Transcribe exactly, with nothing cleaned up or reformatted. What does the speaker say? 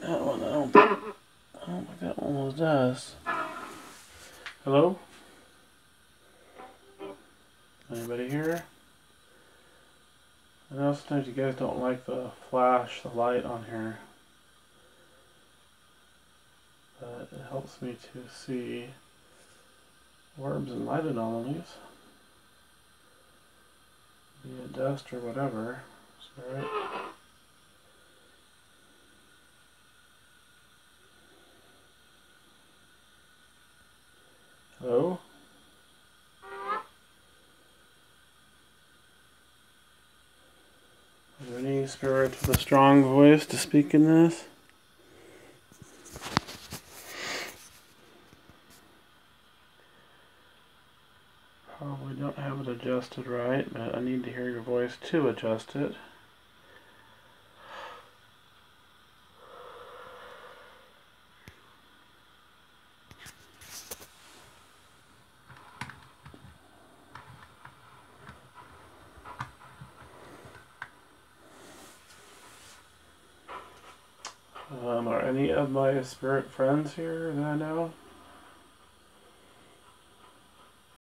That one, I don't, I don't think that one does. Hello? Anybody here? I know sometimes you guys don't like the flash, the light on here. But it helps me to see orbs and light anomalies. Be it dust or whatever. Alright. Hello? Is there any spirit with a strong voice to speak in this? Probably don't have it adjusted right, but I need to hear your voice to adjust it. Um, are any of my spirit friends here that I know?